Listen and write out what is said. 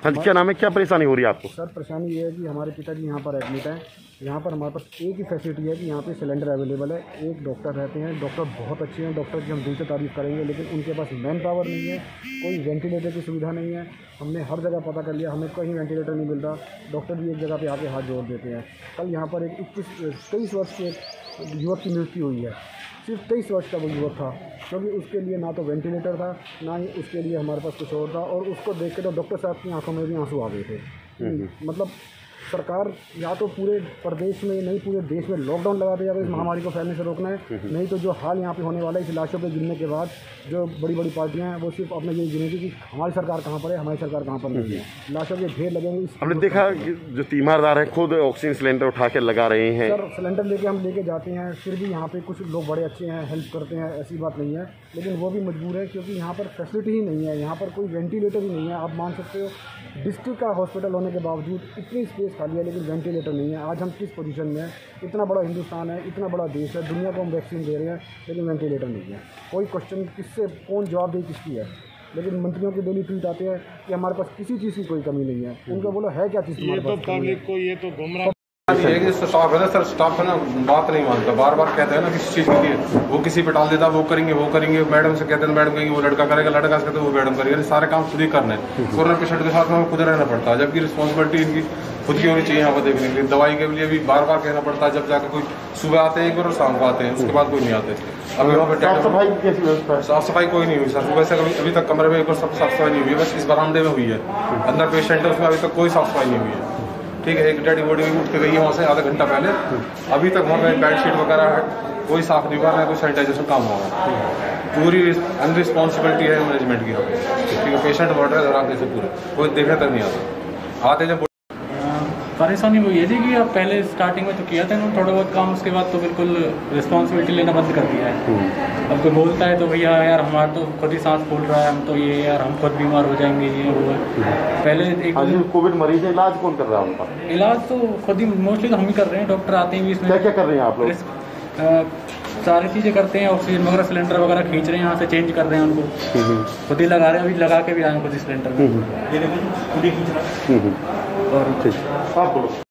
हाँ जी, क्या नाम है, क्या परेशानी हो रही है आपको? सर परेशानी ये है कि हमारे पिताजी यहाँ पर एडमिट हैं। यहाँ पर हमारे पास एक ही फैसिलिटी है कि यहाँ पे सिलेंडर अवेलेबल है, एक डॉक्टर रहते हैं, डॉक्टर बहुत अच्छे हैं, डॉक्टर की हम दिल से तारीफ़ करेंगे, लेकिन उनके पास मैन पावर नहीं है, कोई वेंटिलेटर की सुविधा नहीं है। हमने हर जगह पता कर लिया, हमें कहीं वेंटिलेटर नहीं मिल रहा। डॉक्टर भी एक जगह पे आके हाथ जोड़ देते हैं। कल यहाँ पर एक 23 वर्ष के एक युवक की मृत्यु हुई है। सिर्फ 23 वर्ष का वो युवक था, क्योंकि उसके लिए ना तो वेंटिलेटर था, ना ही उसके लिए हमारे पास कुछ और था। और उसको देख के तो डॉक्टर साहब की आंखों में भी आंसू आ गए थे। मतलब सरकार या तो पूरे प्रदेश में नहीं पूरे देश में लॉकडाउन लगा दिया इस महामारी को फैलने से रोकना है, नहीं तो जो हाल यहाँ पे होने वाला है इस लाशों पे गिरने के बाद जो बड़ी बड़ी पार्टियां हैं वो सिर्फ अपने ये गिनेंगी कि हमारी सरकार कहाँ पर है, हमारी सरकार कहाँ पर नहीं है। लाशों के ढेर लगेंगे। हमने देखा जो तीमारदार है खुद ऑक्सीजन सिलेंडर उठा के लगा रहे हैं। सर सिलेंडर लेके हम लेके जाते हैं, फिर भी यहाँ पे कुछ लोग बड़े अच्छे हैं, हेल्प करते हैं, ऐसी बात नहीं है, लेकिन वो भी मजबूर है क्योंकि यहाँ पर फैसिलिटी ही नहीं है, यहाँ पर कोई वेंटिलेटर ही नहीं है। आप मान सकते हो डिस्ट्रिक्ट का हॉस्पिटल होने के बावजूद इतनी स्पेस खाली है, लेकिन वेंटिलेटर नहीं है। आज हम किस पोजीशन में हैं? इतना बड़ा हिंदुस्तान है, इतना बड़ा देश है, दुनिया को हम वैक्सीन दे रहे हैं, लेकिन वेंटिलेटर नहीं है। कोई क्वेश्चन किससे कौन जवाब दे किसकी है? लेकिन मंत्रियों के डेली ट्वीट आते हैं कि हमारे पास किसी चीज़ की कोई कमी नहीं है। उनको बोलो है क्या चीज़ तुम्हारे पास? पब्लिक को ये तो गुमराह स्टाफ है ना सर, स्टाफ है ना बात नहीं मानता, बार बार कहते हैं ना किसी चीज़ के लिए वो किसी पे टाल देता, वो करेंगे वो करेंगे, मैडम से कहते हैं मैडम कहेंगे वो लड़का करेगा, लड़का से कहते हैं वो मैडम करेगी, सारे काम खुद ही करना है। कोरोना पेशेंट के साथ में खुद रहना पड़ता है, जबकि रिस्पॉन्सिबिलिटी इनकी खुद की होनी चाहिए यहाँ पर देखने के लिए। दवाई के लिए भी बार बार कहना पड़ता है, जब जाकर कोई सुबह आते हैं एक बार और शाम को आते हैं, उसके बाद कोई नहीं आते। अभी वहाँ पर साफ सफाई की कैसी व्यवस्था है? साफ सफाई कोई नहीं हुई सर, सुबह से अभी तक कमरे में एक बार साफ सफाई नहीं हुई है, बस इस बरामदे में हुई है। अंदर पेशेंट है उसमें अभी तक कोई साफ सफाई नहीं हुई है। ठीक है, एक डेड बॉडी उठ के गई है वहाँ से आधा घंटा पहले, अभी तक वहाँ पे बेडशीट वगैरह है, कोई साफ नहीं कर रहा है, कोई सैनिटाइजेशन काम हो रहा है। पूरी अनरिस्पॉन्सिबिलिटी है मैनेजमेंट की। ठीक है, पेशेंट बढ़ रहे हैं आगे से पूरे, कोई देखने तक नहीं आता। आते जब परेशानी वो ये थी कि अब पहले स्टार्टिंग में तो किया था ना थोड़ा बहुत काम, उसके बाद तो बिल्कुल रिस्पॉन्सिबिलिटी लेना बंद कर दिया है। अब कोई बोलता है तो भैया यार हमारा तो खुद ही सांस फूल रहा है, हम तो ये यार हम खुद बीमार हो जाएंगे, ये वो है। पहले एक कोविड मरीज है, इलाज कौन कर रहा है उनका? इलाज तो खुद ही मोस्टली तो हम ही कर रहे हैं, डॉक्टर आते हैं भी इसमें। क्या क्या कर रहे हैं आप लोग? सारी चीज़ें करते हैं, ऑक्सीजन वगैरह सिलेंडर वगैरह खींच रहे हैं, यहाँ से चेंज कर रहे हैं उनको, खुद ही लगा रहे हैं, अभी लगा के भी आए खुद ही सिलेंडर में, ये देखो खुद ही खींच रहा है। और ठीक आप बोलो।